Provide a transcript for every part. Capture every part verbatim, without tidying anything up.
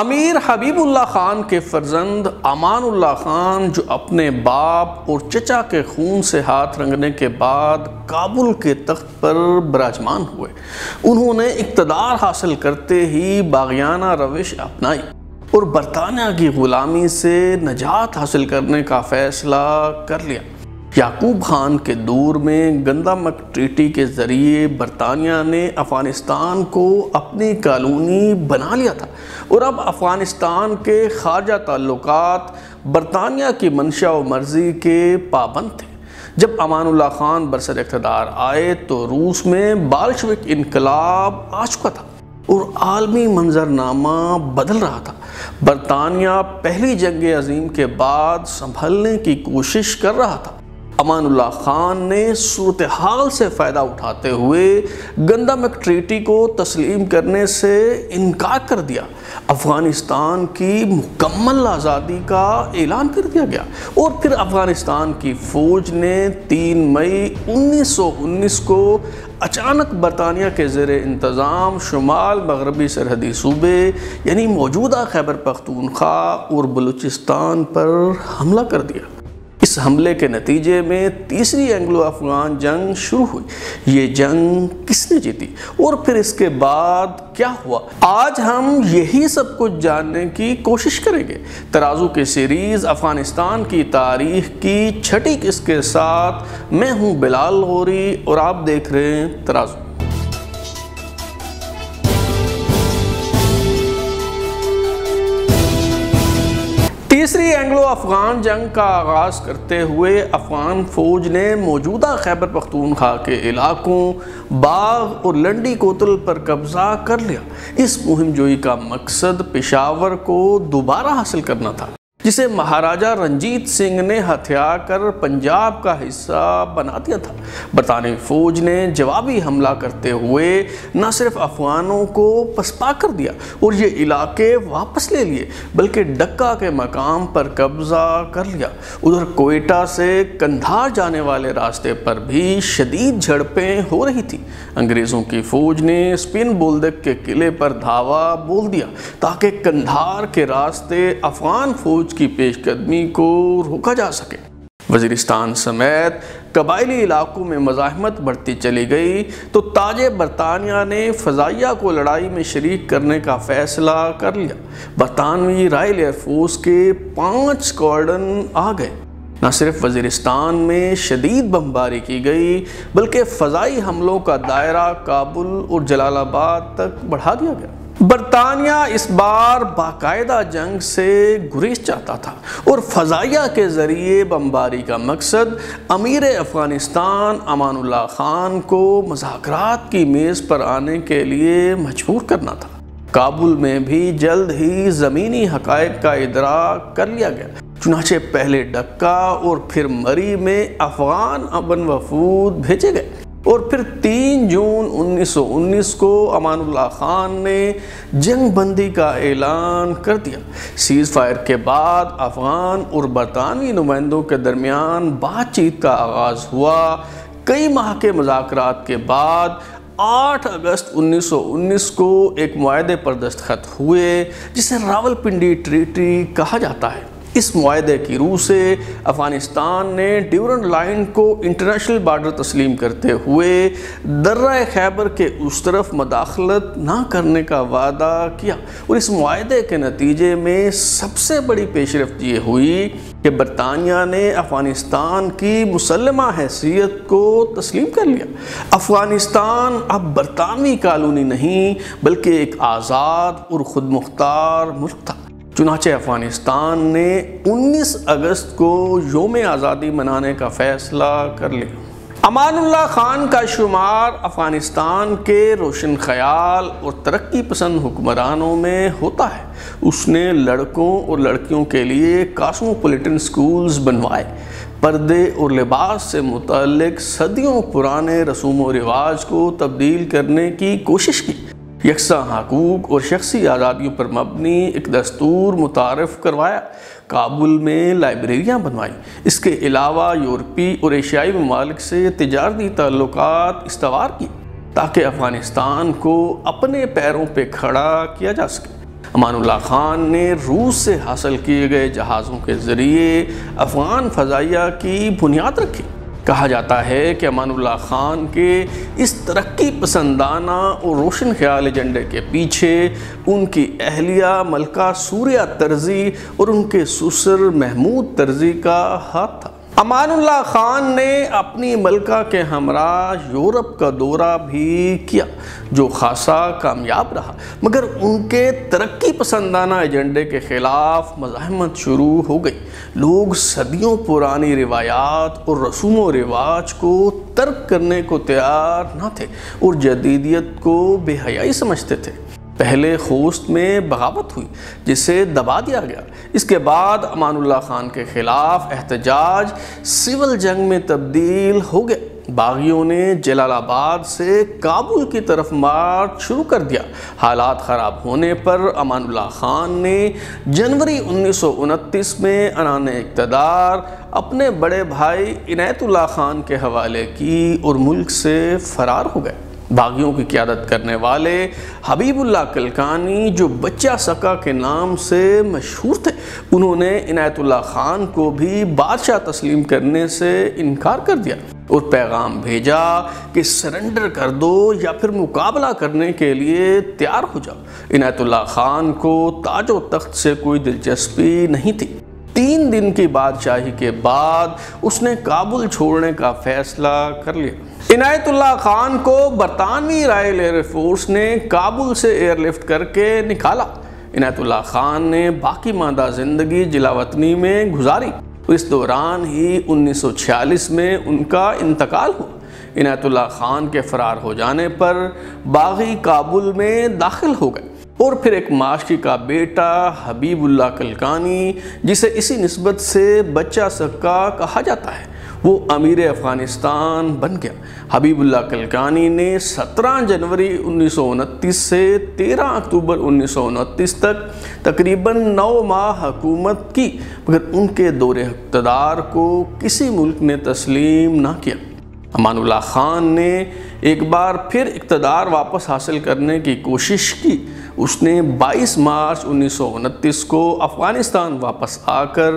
امیر حبیب اللہ خان کے فرزند امان اللہ خان جو اپنے باپ اور چچا کے خون سے ہاتھ رنگنے کے بعد کابل کے تخت پر براجمان ہوئے، انہوں نے اقتدار حاصل کرتے ہی باغیانہ روش اپنائی اور برطانیہ کی غلامی سے نجات حاصل کرنے کا فیصلہ کر لیا۔ یعقوب خان کے دور میں گندمک ٹریٹی کے ذریعے برطانیہ نے افغانستان کو اپنی کالونی بنا لیا تھا اور اب افغانستان کے خارجہ تعلقات برطانیہ کی منشا و مرضی کے پابند تھے۔ جب امان اللہ خان برسر اقتدار آئے تو روس میں بالشوک انقلاب آ چکا تھا اور عالمی منظرنامہ بدل رہا تھا۔ برطانیہ پہلی جنگ عظیم کے بعد سنبھلنے کی کوشش کر رہا تھا۔ امان اللہ خان نے صورتحال سے فائدہ اٹھاتے ہوئے گندمک ٹریٹی کو تسلیم کرنے سے انکار کر دیا۔ افغانستان کی مکمل آزادی کا اعلان کر دیا گیا اور پھر افغانستان کی فوج نے تین مئی انیس سو انیس کو اچانک برطانیہ کے زیر انتظام شمال مغربی سرحدی صوبے یعنی موجودہ خیبر پختونخوا اور بلوچستان پر حملہ کر دیا۔ اس حملے کے نتیجے میں تیسری اینگلو افغان جنگ شروع ہوئی۔ یہ جنگ کس نے جیتی اور پھر اس کے بعد کیا ہوا، آج ہم یہی سب کچھ جاننے کی کوشش کریں گے۔ ترازو کی سیریز افغانستان کی تاریخ کی چھٹی قسط کے ساتھ میں ہوں بلال غوری اور آپ دیکھ رہے ہیں ترازو۔ تیسری اینگلو افغان جنگ کا آغاز کرتے ہوئے افغان فوج نے موجودہ خیبر پختونخوا کے علاقوں باغ اور لنڈی کوتل پر قبضہ کر لیا۔ اس مہم جوئی کا مقصد پشاور کو دوبارہ حاصل کرنا تھا، جسے مہاراجہ رنجیت سنگھ نے ہتھیا کر پنجاب کا حصہ بنا دیا تھا۔ برطانوی فوج نے جوابی حملہ کرتے ہوئے نہ صرف افغانوں کو پسپا کر دیا اور یہ علاقے واپس لے لیے بلکہ ڈکہ کے مقام پر قبضہ کر لیا۔ ادھر کوئٹہ سے کندھار جانے والے راستے پر بھی شدید جھڑپیں ہو رہی تھیں۔ انگریزوں کی فوج نے اسپن بولدک کے قلعے پر دھاوا بول دیا تاکہ کندھار کے راستے افغان فوج کی پیش قدمی کو روکا جا سکے۔ وزیرستان سمیت قبائلی علاقوں میں مزاحمت بڑھتی چلی گئی تو تاج برطانیہ نے فضائیہ کو لڑائی میں شریک کرنے کا فیصلہ کر لیا۔ برطانوی رائل ایئر فورس کے پانچ سکواڈرن آ گئے۔ نہ صرف وزیرستان میں شدید بمباری کی گئی بلکہ فضائی حملوں کا دائرہ کابل اور جلال آباد تک بڑھا دیا گیا۔ برطانیہ اس بار باقاعدہ جنگ سے گریز چاہتا تھا اور فضائیہ کے ذریعے بمباری کا مقصد امیر افغانستان امان اللہ خان کو مذاکرات کی میز پر آنے کے لیے مجبور کرنا تھا۔ کابل میں بھی جلد ہی زمینی حقائق کا ادراک کر لیا گیا، چنانچہ پہلے ڈکہ اور پھر مری میں افغان امن وفود بھیجے گئے اور پھر تین جون انیس سو انیس کو امان اللہ خان نے جنگ بندی کا اعلان کر دیا۔ سیز فائر کے بعد افغان اور برطانوی نمائندوں کے درمیان بات چیت کا آغاز ہوا۔ کئی ماہ کے مذاکرات کے بعد آٹھ اگست انیس سو انیس کو ایک معاہدے پر دستخط ہوئے جسے راولپنڈی ٹریٹی کہا جاتا ہے۔ اس معاہدے کی روح سے افغانستان نے ڈیورنڈ لائن کو انٹرنیشنل بارڈر تسلیم کرتے ہوئے درہ خیبر کے اس طرف مداخلت نہ کرنے کا وعدہ کیا اور اس معاہدے کے نتیجے میں سب سے بڑی پیش رفت یہ ہوئی کہ برطانیہ نے افغانستان کی مسلمہ حیثیت کو تسلیم کر لیا۔ افغانستان اب برطانوی کالونی نہیں بلکہ ایک آزاد اور خود مختار ملک تھا۔ چنانچہ افغانستان نے انیس اگست کو یوم آزادی منانے کا فیصلہ کر لیا۔ امان اللہ خان کا شمار افغانستان کے روشن خیال اور ترقی پسند حکمرانوں میں ہوتا ہے۔ اس نے لڑکوں اور لڑکیوں کے لیے کاسموپولیٹن سکولز بنوائے، پردے اور لباس سے متعلق صدیوں پرانے رسوم و رواج کو تبدیل کرنے کی کوشش کی، یکساں حقوق اور شخصی آزادیوں پر مبنی ایک دستور متعارف کروایا، کابل میں لائبریریاں بنوائی۔ اس کے علاوہ یورپی اور ایشیائی ممالک سے تجارتی تعلقات استوار کی تاکہ افغانستان کو اپنے پیروں پہ کھڑا کیا جا سکے۔ امان اللہ خان نے روس سے حاصل کیے گئے جہازوں کے ذریعے افغان فضائیہ کی بنیاد رکھی۔ کہا جاتا ہے کہ امان اللہ خان کے اس ترقی پسندانہ اور روشن خیال ایجنڈے کے پیچھے ان کی اہلیہ ملکہ سوریہ ترزی اور ان کے سسر محمود ترزی کا ہاتھ تھا۔ امان اللہ خان نے اپنی ملکہ کے ہمراہ یورپ کا دورہ بھی کیا جو خاصا کامیاب رہا، مگر ان کے ترقی پسندانہ ایجنڈے کے خلاف مزاحمت شروع ہو گئی۔ لوگ صدیوں پرانی روایات اور رسوم و رواج کو ترک کرنے کو تیار نہ تھے اور جدیدیت کو بے حیائی سمجھتے تھے۔ پہلے خوست میں بغاوت ہوئی جسے دبا دیا گیا۔ اس کے بعد امان اللہ خان کے خلاف احتجاج سول جنگ میں تبدیل ہو گیا۔ باغیوں نے جلال آباد سے کابل کی طرف مارچ شروع کر دیا۔ حالات خراب ہونے پر امان اللہ خان نے جنوری انیس سو انتیس میں عنان اقتدار اپنے بڑے بھائی عنایت اللہ خان کے حوالے کی اور ملک سے فرار ہو گئے۔ باغیوں کی قیادت کرنے والے حبیب اللہ کلکانی جو بچہ سکا کے نام سے مشہور تھے، انہوں نے عنایت اللہ خان کو بھی بادشاہ تسلیم کرنے سے انکار کر دیا اور پیغام بھیجا کہ سرنڈر کر دو یا پھر مقابلہ کرنے کے لیے تیار ہو جاؤ۔ عنایت اللہ خان کو تاج و تخت سے کوئی دلچسپی نہیں تھی۔ تین دن کی بادشاہی کے بعد اس نے کابل چھوڑنے کا فیصلہ کر لیا۔ عنایت اللہ خان کو برطانوی رائل ایئر فورس نے کابل سے ایئر لفٹ کر کے نکالا۔ عنایت اللہ خان نے باقی ماندہ زندگی جلاوطنی میں گزاری۔ اس دوران ہی انیس سو چھیالیس میں ان کا انتقال ہوا۔ عنایت اللہ خان کے فرار ہو جانے پر باغی کابل میں داخل ہو گئے اور پھر ایک معاشی کا بیٹا حبیب اللہ کلکانی، جسے اسی نسبت سے بچہ سکا کہا جاتا ہے، وہ امیر افغانستان بن گیا۔ حبیب اللہ کلکانی نے سترہ جنوری انیس سو انتیس سے تیرہ اکتوبر انیس سو انتیس تک تقریباً نو ماہ حکومت کی، مگر ان کے دور اقتدار کو کسی ملک نے تسلیم نہ کیا۔ امان اللہ خان نے ایک بار پھر اقتدار واپس حاصل کرنے کی کوشش کی۔ اس نے بائیس مارچ انیس سو انتیس کو افغانستان واپس آ کر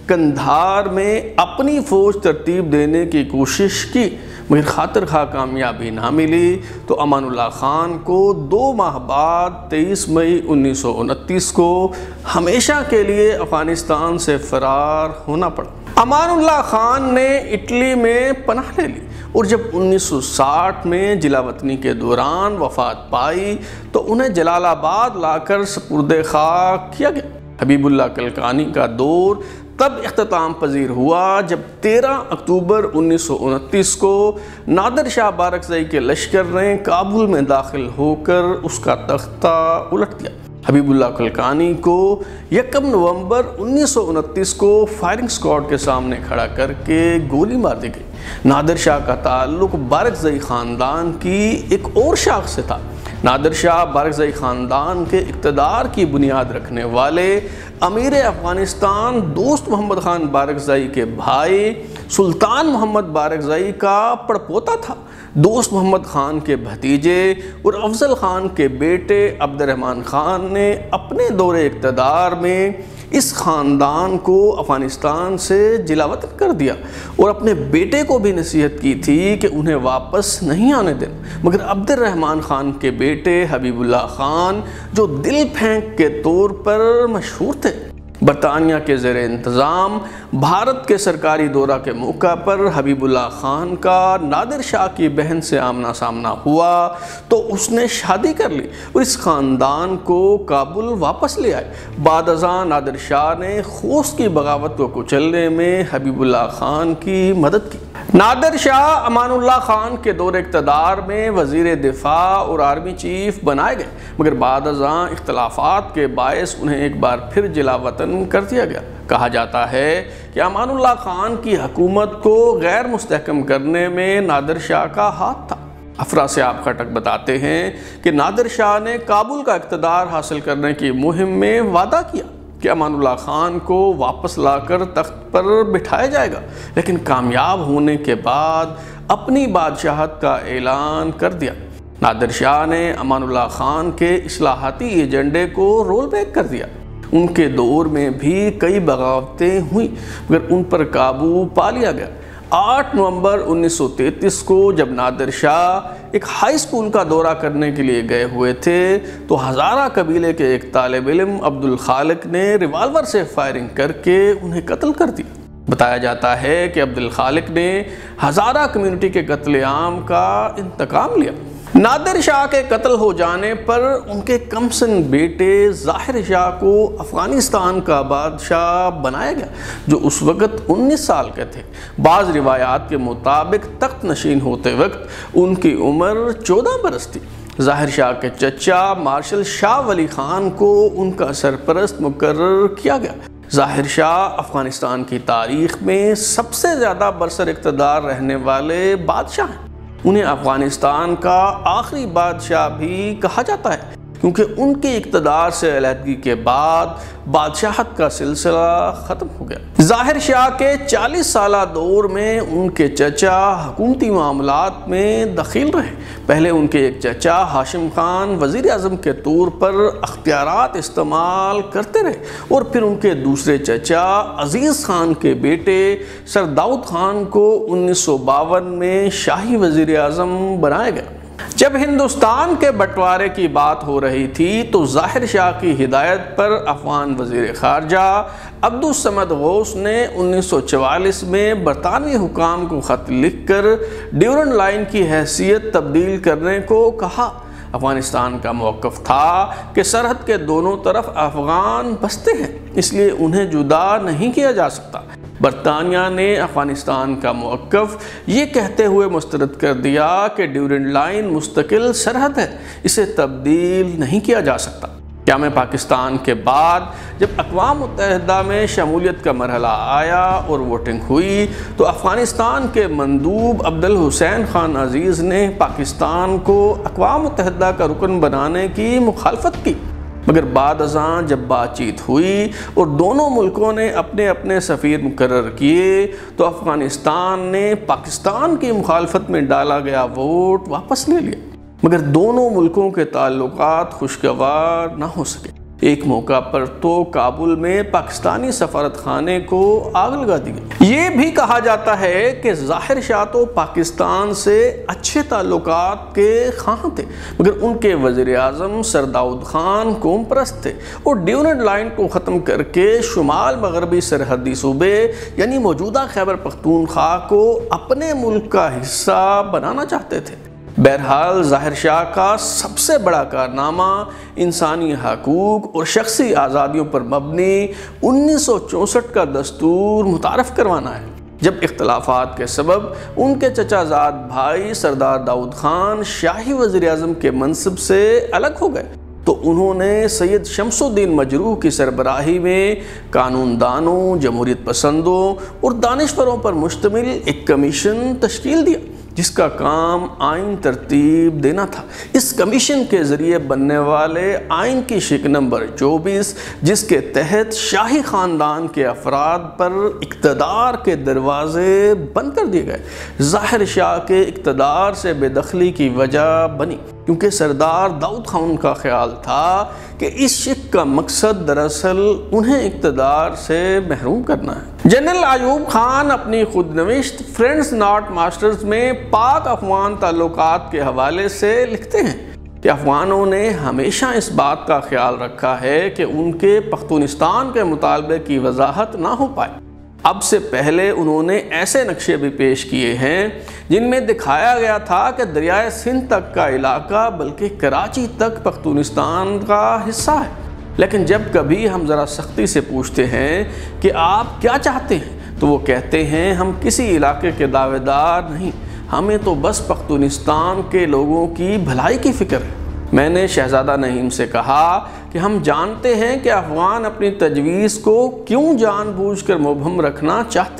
کندھار میں اپنی فوج ترتیب دینے کی کوشش کی، مگر خاطر خواہ کامیابی نہ ملی تو امان اللہ خان کو دو ماہ بعد تیئیس مئی انیس سو انتیس کو ہمیشہ کے لیے افغانستان سے فرار ہونا پڑا۔ امان اللہ خان نے اٹلی میں پناہ لے لی اور جب انیس سو ساٹھ میں جلاوطنی کے دوران وفات پائی تو انہیں جلال آباد لا کر سپرد خاک کیا گیا۔ حبیب اللہ کلکانی کا دور تب اختتام پذیر ہوا جب تیرہ اکتوبر انیس سو انتیس کو نادر شاہ بارکزئی کے لشکر نے کابل میں داخل ہو کر اس کا تختہ الٹ دیا۔ حبیب اللہ کلکانی کو یکم نومبر انیس سو انتیس کو فائرنگ سکواڈ کے سامنے کھڑا کر کے گولی مار دی گئی۔ نادر شاہ کا تعلق بارکزئی خاندان کی ایک اور شاخ سے تھا۔ نادر شاہ بارکزئی خاندان کے اقتدار کی بنیاد رکھنے والے امیر افغانستان دوست محمد خان بارکزئی کے بھائی سلطان محمد بارکزئی کا پڑپوتا تھا۔ دوست محمد خان کے بھتیجے اور افضل خان کے بیٹے عبد الرحمن خان نے اپنے دور اقتدار میں اس خاندان کو افغانستان سے جلاوطن کر دیا اور اپنے بیٹے کو بھی نصیحت کی تھی کہ انہیں واپس نہیں آنے دیں، مگر عبد الرحمن خان کے بیٹے حبیب اللہ خان جو دل پھینک کے طور پر مشہور تھے، برطانیہ کے زیر انتظام بھارت کے سرکاری دورہ کے موقع پر حبیب اللہ خان کا نادر شاہ کی بہن سے آمنا سامنا ہوا تو اس نے شادی کر لی اور اس خاندان کو کابل واپس لے آئے۔ بعد ازاں نادر شاہ نے خوست کی بغاوت کو کچلنے میں حبیب اللہ خان کی مدد کی۔ نادر شاہ امان اللہ خان کے دور اقتدار میں وزیر دفاع اور آرمی چیف بنائے گئے، مگر بعد ازاں اختلافات کے باعث انہیں ایک بار پھر جلاوطن کر دیا گیا۔ کہا جاتا ہے کہ امان اللہ خان کی حکومت کو غیر مستحکم کرنے میں نادر شاہ کا ہاتھ تھا۔ افراسیاب خٹک بتاتے ہیں کہ نادر شاہ نے کابل کا اقتدار حاصل کرنے کی مہم میں وعدہ کیا کہ امان اللہ خان کو واپس لا کر تخت پر بٹھایا جائے گا، لیکن کامیاب ہونے کے بعد اپنی بادشاہت کا اعلان کر دیا۔ نادر شاہ نے امان اللہ خان کے اصلاحاتی ایجنڈے کو رول بیک کر دیا۔ ان کے دور میں بھی کئی بغاوتیں ہوئیں مگر ان پر قابو پا لیا گیا۔ آٹھ نومبر انیس سو تینتیس کو جب نادر شاہ ایک ہائی اسکول کا دورہ کرنے کے لیے گئے ہوئے تھے تو ہزارہ قبیلے کے ایک طالب علم عبدالخالق نے ریوالور سے فائرنگ کر کے انہیں قتل کر دیا۔ بتایا جاتا ہے کہ عبدالخالق نے ہزارہ کمیونٹی کے قتل عام کا انتقام لیا۔ نادر شاہ کے قتل ہو جانے پر ان کے کمسن بیٹے ظاہر شاہ کو افغانستان کا بادشاہ بنایا گیا جو اس وقت انیس سال کے تھے۔ بعض روایات کے مطابق تخت نشین ہوتے وقت ان کی عمر چودہ برس تھی۔ ظاہر شاہ کے چچا مارشل شاہ ولی خان کو ان کا سرپرست مقرر کیا گیا۔ ظاہر شاہ افغانستان کی تاریخ میں سب سے زیادہ برسر اقتدار رہنے والے بادشاہ ہیں۔ انہیں افغانستان کا آخری بادشاہ بھی کہا جاتا ہے کیونکہ ان کے اقتدار سے علیحدگی کے بعد بادشاہت کا سلسلہ ختم ہو گیا۔ ظاہر شاہ کے چالیس سالہ دور میں ان کے چچا حکومتی معاملات میں دخیل رہے۔ پہلے ان کے ایک چچا ہاشم خان وزیر اعظم کے طور پر اختیارات استعمال کرتے رہے اور پھر ان کے دوسرے چچا عزیز خان کے بیٹے سر داؤد خان کو انیس سو باون میں شاہی وزیر اعظم بنایا گیا۔ جب ہندوستان کے بٹوارے کی بات ہو رہی تھی تو ظاہر شاہ کی ہدایت پر افغان وزیر خارجہ عبدالصمد غوث نے انیس سو چوالیس میں برطانوی حکام کو خط لکھ کر ڈیورنڈ لائن کی حیثیت تبدیل کرنے کو کہا۔ افغانستان کا موقف تھا کہ سرحد کے دونوں طرف افغان بستے ہیں، اس لیے انہیں جدا نہیں کیا جا سکتا۔ برطانیہ نے افغانستان کا موقف یہ کہتے ہوئے مسترد کر دیا کہ ڈیورنڈ لائن مستقل سرحد ہے، اسے تبدیل نہیں کیا جا سکتا۔ قیام پاکستان کے بعد جب اقوام متحدہ میں شمولیت کا مرحلہ آیا اور ووٹنگ ہوئی تو افغانستان کے مندوب عبدالحسین خان عزیز نے پاکستان کو اقوام متحدہ کا رکن بنانے کی مخالفت کی، مگر بعد ازاں جب بات چیت ہوئی اور دونوں ملکوں نے اپنے اپنے سفیر مقرر کیے تو افغانستان نے پاکستان کی مخالفت میں ڈالا گیا ووٹ واپس لے لیا، مگر دونوں ملکوں کے تعلقات خوشگوار نہ ہو سکے۔ ایک موقع پر تو کابل میں پاکستانی سفارت خانے کو آگ لگا دی گئی۔ یہ بھی کہا جاتا ہے کہ ظاہر شاہ تو پاکستان سے اچھے تعلقات کے خواہاں تھے، مگر ان کے وزیر اعظم سر داؤد خان قوم پرست تھے اور ڈیورنڈ لائن کو ختم کر کے شمال مغربی سرحدی صوبے یعنی موجودہ خیبر پختونخوا کو اپنے ملک کا حصہ بنانا چاہتے تھے۔ بہرحال ظاہر شاہ کا سب سے بڑا کارنامہ انسانی حقوق اور شخصی آزادیوں پر مبنی انیس سو چونسٹھ کا دستور متعارف کروانا ہے۔ جب اختلافات کے سبب ان کے چچا زاد بھائی سردار داؤد خان شاہی وزیر اعظم کے منصب سے الگ ہو گئے تو انہوں نے سید شمس الدین مجروح کی سربراہی میں قانون دانوں، جمہوریت پسندوں اور دانشوروں پر مشتمل ایک کمیشن تشکیل دیا جس کا کام آئین ترتیب دینا تھا۔ اس کمیشن کے ذریعے بننے والے آئین کی شق نمبر چوبیس جس کے تحت شاہی خاندان کے افراد پر اقتدار کے دروازے بند کر دیے گئے، ظاہر شاہ کے اقتدار سے بے دخلی کی وجہ بنی، کیونکہ سردار داؤد خان کا خیال تھا کہ اس شق کا مقصد دراصل انہیں اقتدار سے محروم کرنا ہے۔ جنرل ایوب خان اپنی خود نوشت فرینڈز ناٹ ماسٹرز میں پاک افغان تعلقات کے حوالے سے لکھتے ہیں کہ افغانوں نے ہمیشہ اس بات کا خیال رکھا ہے کہ ان کے پختونستان کے مطالبے کی وضاحت نہ ہو پائے۔ اب سے پہلے انہوں نے ایسے نقشے بھی پیش کیے ہیں جن میں دکھایا گیا تھا کہ دریائے سندھ تک کا علاقہ بلکہ کراچی تک پختونستان کا حصہ ہے، لیکن جب کبھی ہم ذرا سختی سے پوچھتے ہیں کہ آپ کیا چاہتے ہیں تو وہ کہتے ہیں ہم کسی علاقے کے دعوے دار نہیں، ہمیں تو بس پختونستان کے لوگوں کی بھلائی کی فکر ہے۔ میں نے شہزادہ نعیم سے کہا کہ ہم جانتے ہیں کہ افغان اپنی تجویز کو کیوں جان بوجھ کر مبہم رکھنا چاہتے ہیں،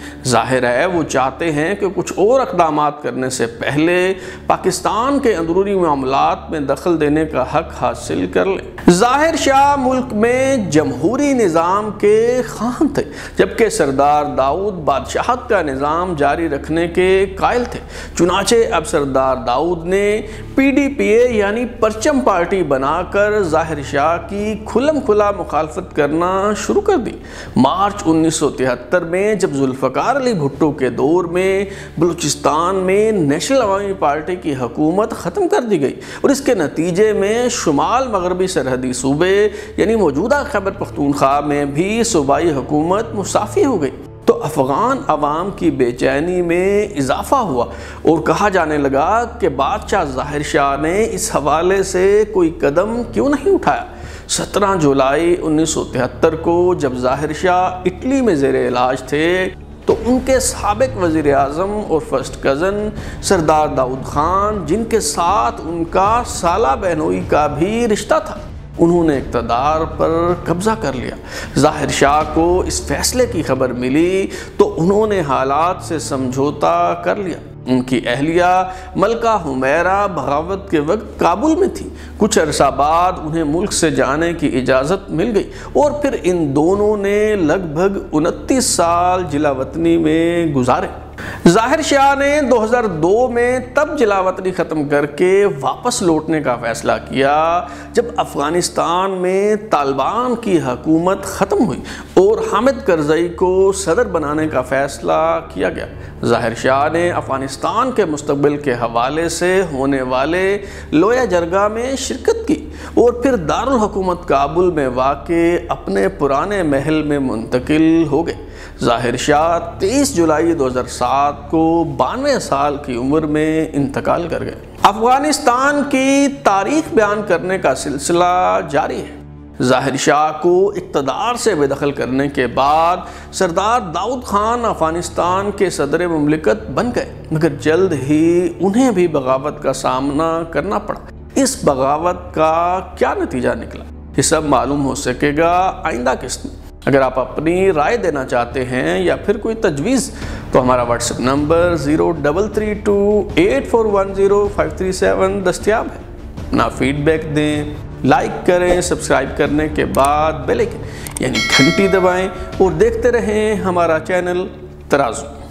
ظاہر ہے وہ چاہتے ہیں کہ کچھ اور اقدامات کرنے سے پہلے پاکستان کے اندرونی معاملات میں دخل دینے کا حق حاصل کر لیں۔ ظاہر شاہ ملک میں جمہوری نظام کے خواہاں تھے، جبکہ سردار داؤد بادشاہت کا نظام جاری رکھنے کے قائل تھے۔ چنانچہ اب سردار داؤد نے پی ڈی پی اے یعنی پرچم پارٹی بنا کر ظاہر شاہ کی کھلم کھلا مخالفت کرنا شروع کر دی۔ مارچ انیس سو تہتر میں جب ذوالفقار علی بھٹو کے دور میں بلوچستان میں نیشنل عوامی پارٹی کی حکومت ختم کر دی گئی اور اس کے نتیجے میں شمال مغربی سرحدی صوبے یعنی موجودہ خیبر پختونخوا میں بھی صوبائی حکومت مصافی ہو گئی، تو افغان عوام کی بے چینی میں اضافہ ہوا اور کہا جانے لگا کہ بادشاہ ظاہر شاہ نے اس حوالے سے کوئی قدم کیوں نہیں اٹھایا۔ سترہ جولائی انیس سو تہتر کو جب ظاہر شاہ اٹلی میں زیر علاج تھے تو ان کے سابق وزیر اعظم اور فرسٹ کزن سردار داؤد خان، جن کے ساتھ ان کا سالہ بہنوئی کا بھی رشتہ تھا، انہوں نے اقتدار پر قبضہ کر لیا۔ ظاہر شاہ کو اس فیصلے کی خبر ملی تو انہوں نے حالات سے سمجھوتا کر لیا۔ ان کی اہلیہ ملکہ حمیرہ بغاوت کے وقت کابل میں تھی۔ کچھ عرصہ بعد انہیں ملک سے جانے کی اجازت مل گئی اور پھر ان دونوں نے لگ بھگ انتیس سال جلا وطنی میں گزارے۔ ظاہر شاہ نے دو ہزار دو میں تب جلا وطنی ختم کر کے واپس لوٹنے کا فیصلہ کیا جب افغانستان میں طالبان کی حکومت ختم ہوئی اور حامد کرزئی کو صدر بنانے کا فیصلہ کیا گیا۔ ظاہر شاہ نے افغانستان کے مستقبل کے حوالے سے ہونے والے لویا جرگہ میں شرکت کی اور پھر دارالحکومت کابل میں واقع اپنے پرانے محل میں منتقل ہو گئے۔ ظاہر شاہ تیئیس جولائی دو ہزار سات کو بانوے سال کی عمر میں انتقال کر گئے۔ افغانستان کی تاریخ بیان کرنے کا سلسلہ جاری ہے۔ ظاہر شاہ کو اقتدار سے بے دخل کرنے کے بعد سردار داؤد خان افغانستان کے صدر مملکت بن گئے، مگر جلد ہی انہیں بھی بغاوت کا سامنا کرنا پڑا۔ اس بغاوت کا کیا نتیجہ نکلا، یہ سب معلوم ہو سکے گا آئندہ قسط میں۔ اگر آپ اپنی رائے دینا چاہتے ہیں یا پھر کوئی تجویز تو ہمارا WhatsApp number zero double three two eight four one zero five three seven دستیاب ہے۔ اپنا فیڈ بیک دیں، لائک کریں، سبسکرائب کرنے کے بعد بیل آئکن یعنی گھنٹی دبائیں اور دیکھتے رہیں ہمارا چینل ترازو۔